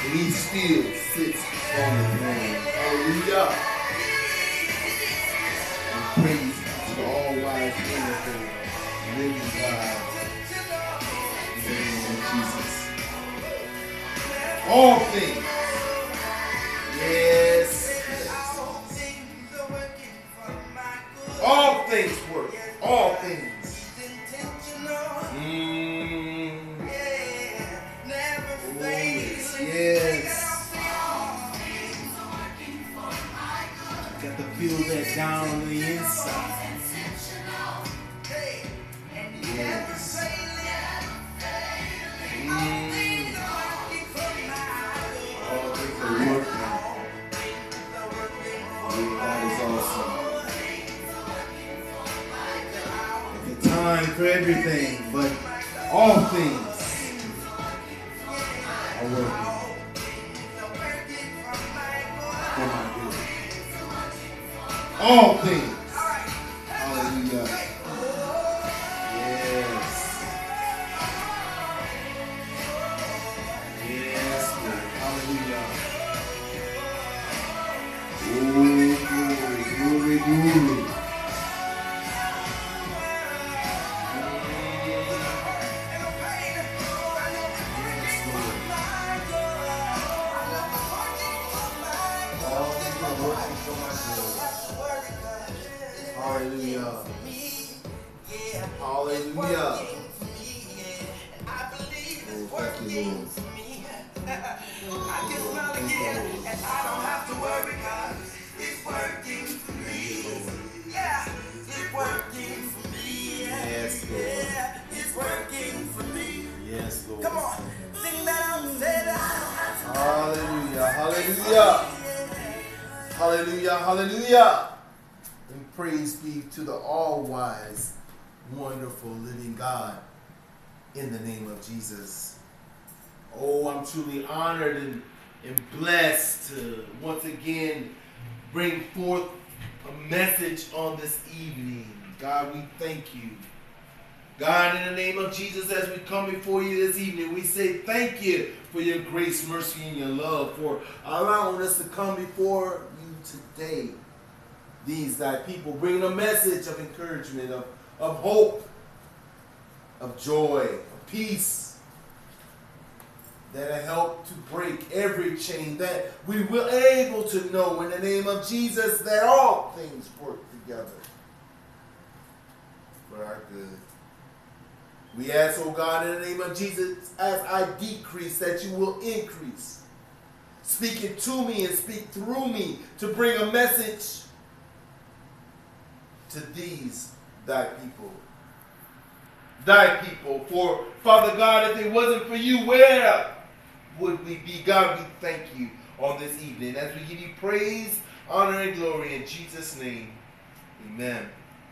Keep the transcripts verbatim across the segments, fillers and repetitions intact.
And he still sits on the throne. Hallelujah. And praise to the all-wise, wonderful, living God. In the name of Jesus. All things. Yes. All things work. All things. Mm. Oh, yes. Yes. Got to feel that down on the inside. Yes. Mm. All things are working. God is awesome. There's a time for everything, but all things are working for my good. All things. Hallelujah. Yes. Yes, Lord. Hallelujah. Oh, glory, glory, glory. Hallelujah. Hallelujah. Oh, thank you, Lord. I can smile again and I don't have to worry God. It's working for me. Yeah, it's working for me. Yes, Lord. Yeah, it's working for me. Yes, Lord. Come on, sing that out and say that. Hallelujah. Hallelujah. Hallelujah. Hallelujah. And praise be to the all-wise, wonderful, living God in the name of Jesus. Oh, I'm truly honored and, and blessed to once again bring forth a message on this evening. God, we thank you. God, in the name of Jesus, as we come before you this evening, we say thank you for your grace, mercy, and your love, for allowing us to come before you today. These thy people bringing a message of encouragement, of, of hope, of joy, of peace, that help to break every chain, that we will able to know in the name of Jesus that all things work together for our good. We ask, oh God, in the name of Jesus, as I decrease, that you will increase. Speak it to me and speak through me to bring a message to these thy people. Thy people. For, Father God, if it wasn't for you, where would we be? God, we thank you on this evening as we give you praise, honor, and glory in Jesus' name. Amen.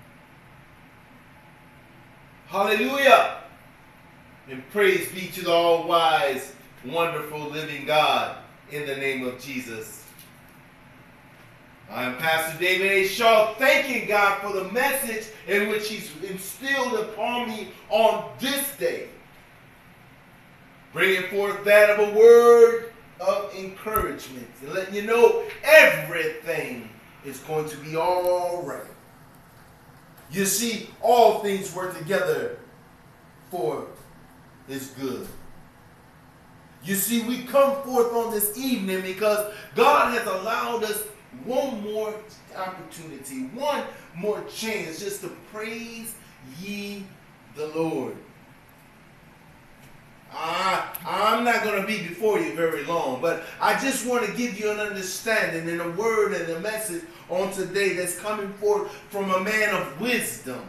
Hallelujah. And praise be to the all-wise, wonderful, living God in the name of Jesus. I am Pastor David A. Shaw, thanking God for the message in which he's instilled upon me on this day. Bringing forth that of a word of encouragement and letting you know everything is going to be all right. You see, all things work together for his good. You see, we come forth on this evening because God has allowed us one more opportunity, one more chance just to praise ye the Lord. I, I'm not going to be before you very long, but I just want to give you an understanding and a word and a message on today that's coming forth from a man of wisdom.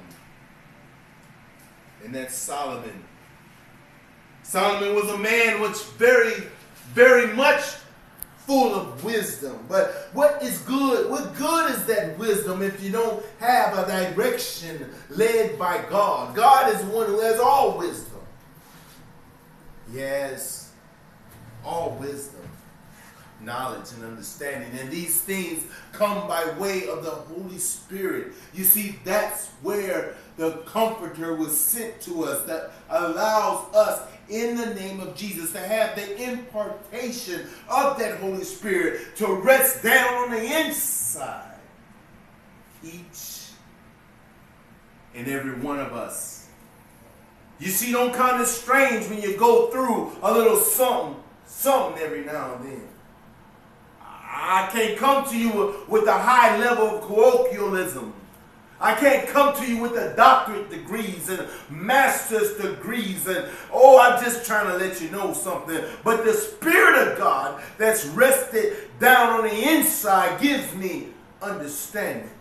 And that's Solomon. Solomon was a man which very, very much full of wisdom. But what is good? What good is that wisdom if you don't have a direction led by God? God is the one who has all wisdom. Yes, all wisdom, knowledge, and understanding. And these things come by way of the Holy Spirit. You see, that's where the Comforter was sent to us, that allows us in the name of Jesus, to have the impartation of that Holy Spirit to rest down on the inside. Each and every one of us. You see, don't count it strange when you go through a little something, something every now and then. I can't come to you with a high level of colloquialism. I can't come to you with the doctorate degrees and master's degrees and, oh, I'm just trying to let you know something. But the Spirit of God that's rested down on the inside gives me understanding.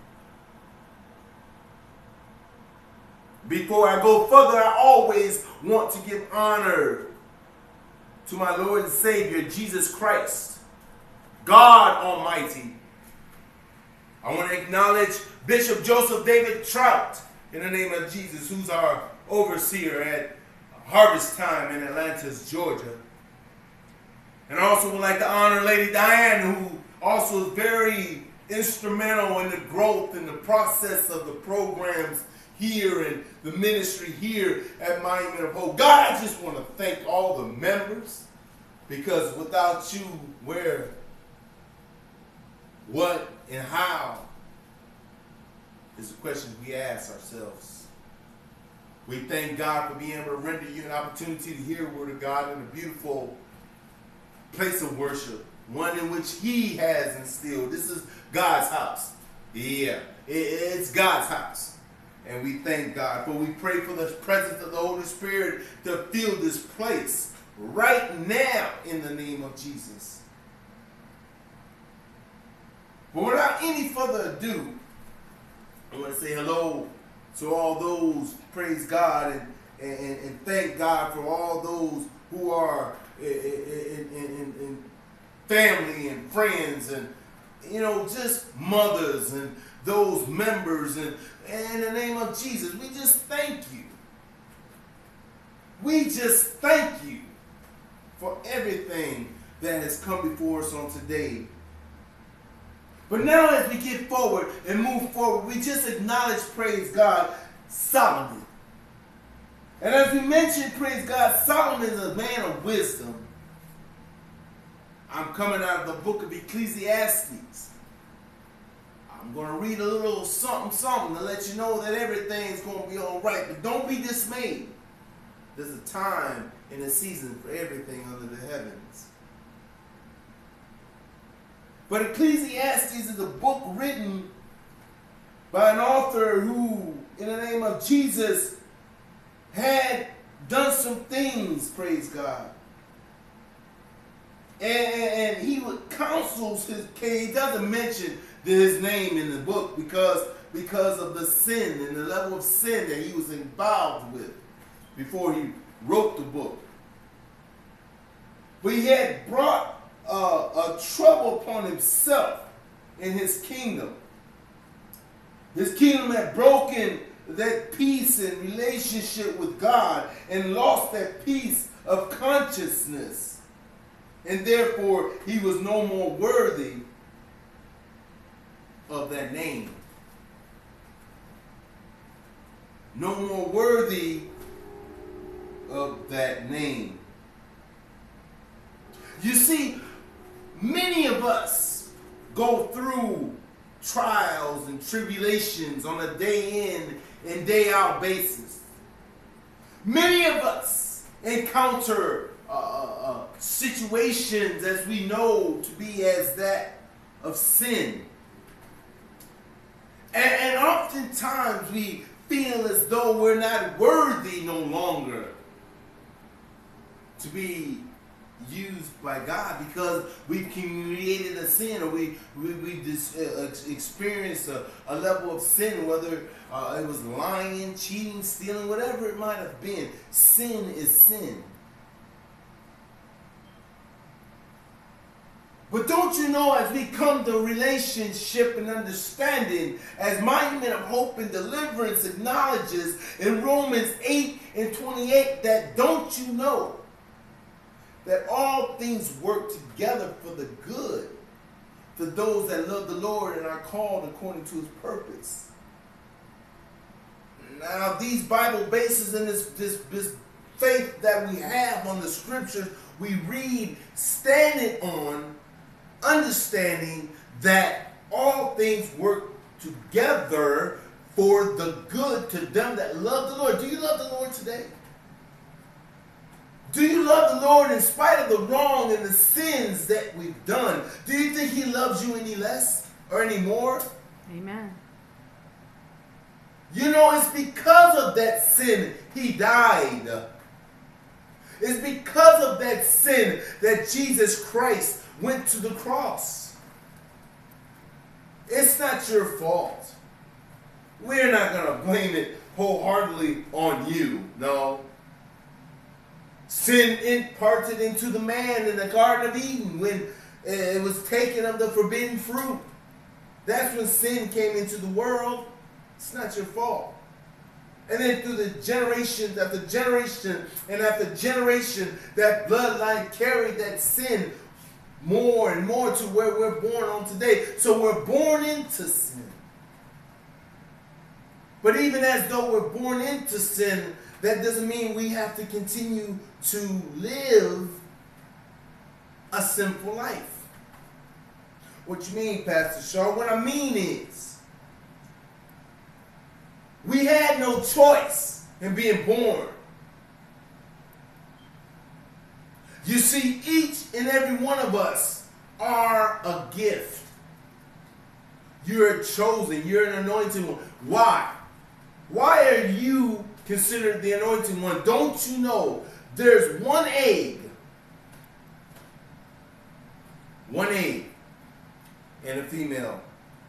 Before I go further, I always want to give honor to my Lord and Savior, Jesus Christ, God Almighty. I want to acknowledge Bishop Joseph David Trout, in the name of Jesus, who's our overseer at Harvest Time in Atlanta, Georgia. And I also would like to honor Lady Diane, who also is very instrumental in the growth and the process of the programs here and the ministry here at Monument of Hope. God, I just want to thank all the members, because without you, where, what, and how is the question we ask ourselves. We thank God for being able to render you an opportunity to hear the Word of God in a beautiful place of worship, one in which He has instilled. This is God's house. Yeah, it's God's house. And we thank God, for we pray for the presence of the Holy Spirit to fill this place right now in the name of Jesus. But without any further ado, I want to say hello to all those, praise God, and, and, and thank God for all those who are in, in, in, in family and friends and, you know, just mothers and those members, and, and in the name of Jesus, we just thank you. We just thank you for everything that has come before us on today. But now as we get forward and move forward, we just acknowledge, praise God, Solomon. And as we mentioned, praise God, Solomon is a man of wisdom. I'm coming out of the book of Ecclesiastes. I'm going to read a little something, something to let you know that everything's going to be all right. But don't be dismayed. There's a time and a season for everything under the heavens. But Ecclesiastes is a book written by an author who, in the name of Jesus, had done some things, praise God. And, and he would counsels his case. He doesn't mention his name in the book because, because of the sin and the level of sin that he was involved with before he wrote the book. But he had brought uh, a trouble upon himself in his kingdom. His kingdom had broken that peace and relationship with God and lost that peace of consciousness. And therefore, he was no more worthy of that name. No more worthy of that name. You see, many of us go through trials and tribulations on a day in and day out basis. Many of us encounter uh, uh, situations as we know to be as that of sin. And, and oftentimes we feel as though we're not worthy no longer to be used by God because we created a sin, or we we, we dis, uh, experienced a, a level of sin, whether uh, it was lying, cheating, stealing, whatever it might have been. Sin is sin. But don't you know, as we come to relationship and understanding, as Monument of Hope and Deliverance acknowledges in Romans eight and twenty-eight, that don't you know that all things work together for the good for those that love the Lord and are called according to his purpose. Now, these Bible bases and this, this, this faith that we have on the scriptures we read, standing on, understanding that all things work together for the good to them that love the Lord. Do you love the Lord today? Do you love the Lord in spite of the wrong and the sins that we've done? Do you think he loves you any less or any more? Amen. You know, it's because of that sin he died. It's because of that sin that Jesus Christ went to the cross. It's not your fault. We're not going to blame it wholeheartedly on you. No. Sin imparted into the man in the Garden of Eden when it was taken of the forbidden fruit. That's when sin came into the world. It's not your fault. And then through the generations after generation and after generation, that bloodline carried that sin more and more to where we're born on today. So we're born into sin. But even as though we're born into sin, that doesn't mean we have to continue to live a sinful life. What you mean, Pastor Shaw? What I mean is, we had no choice in being born. You see, each and every one of us are a gift. You're chosen. You're an anointed one. Why? Why are you considered the anointed one? Don't you know there's one egg, one egg in a female,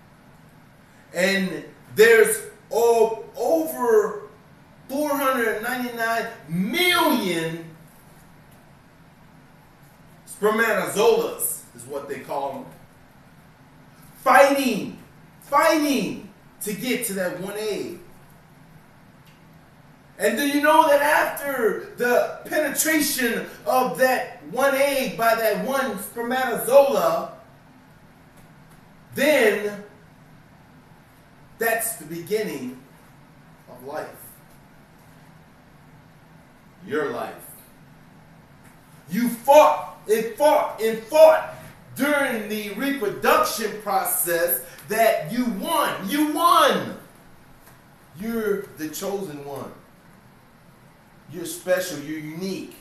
and there's oh, over four hundred ninety-nine million spermatozoas is what they call them, fighting, fighting to get to that one egg. And do you know that after the penetration of that one egg by that one spermatozoa, then that's the beginning of life. Your life. You fought and fought and fought during the reproduction process that you won. You won. You're the chosen one. You're special. You're unique.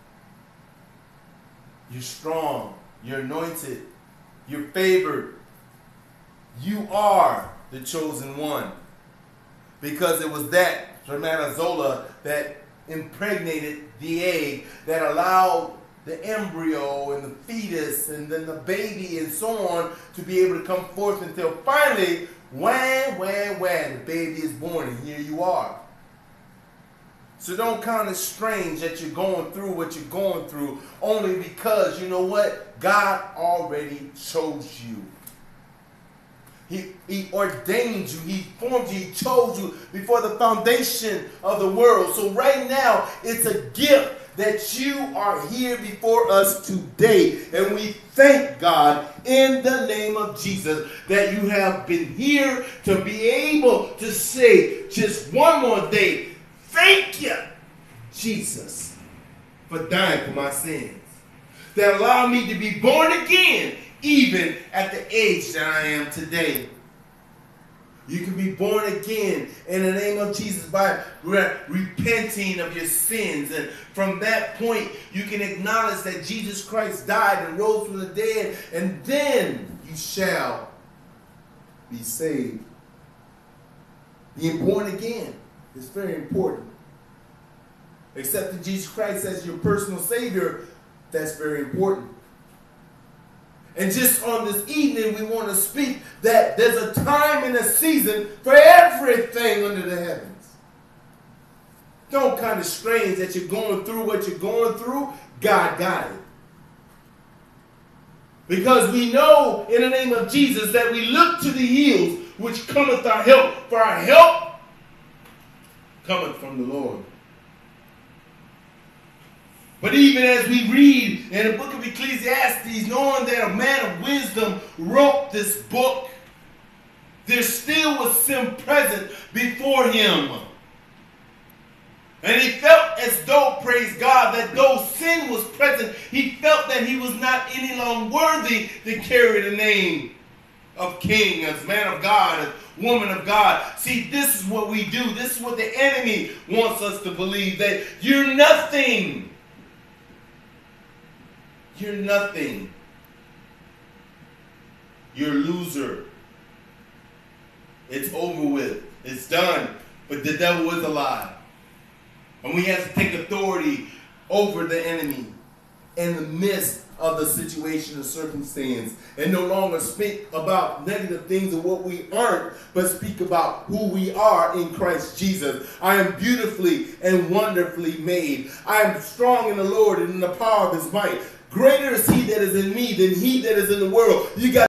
You're strong. You're anointed. You're favored. You are the chosen one. Because it was that spermatozoa that impregnated the egg that allowed the embryo and the fetus and then the baby and so on to be able to come forth until finally, wham, wham, wham, the baby is born and here you are. So don't count it strange that you're going through what you're going through only because, you know what? God already chose you. He, he ordained you. He formed you. He chose you before the foundation of the world. So right now, it's a gift that you are here before us today. And we thank God in the name of Jesus that you have been here to be able to say just one more day, thank you, Jesus, for dying for my sins. That allowed me to be born again even at the age that I am today. You can be born again in the name of Jesus by re repenting of your sins. And from that point, you can acknowledge that Jesus Christ died and rose from the dead. And then you shall be saved. Being born again is very important. Accepting Jesus Christ as your personal Savior, that's very important. And just on this evening, we want to speak that there's a time and a season for everything under the heavens. Don't kind of strange that you're going through what you're going through. God got it. Because we know in the name of Jesus that we look to the hills which cometh our help. For our help cometh from the Lord. But even as we read in the book of Ecclesiastes, knowing that a man of wisdom wrote this book, there still was sin present before him. And he felt as though, praise God, that though sin was present, he felt that he was not any longer worthy to carry the name of king, as man of God, as woman of God. See, this is what we do. This is what the enemy wants us to believe, that you're nothing. You're nothing. You're a loser. It's over with. It's done. But the devil is alive. And we have to take authority over the enemy in the midst of the situation and circumstance, and no longer speak about negative things of what we aren't, but speak about who we are in Christ Jesus. I am beautifully and wonderfully made. I am strong in the Lord and in the power of his might. Greater is he that is in me than he that is in the world. You got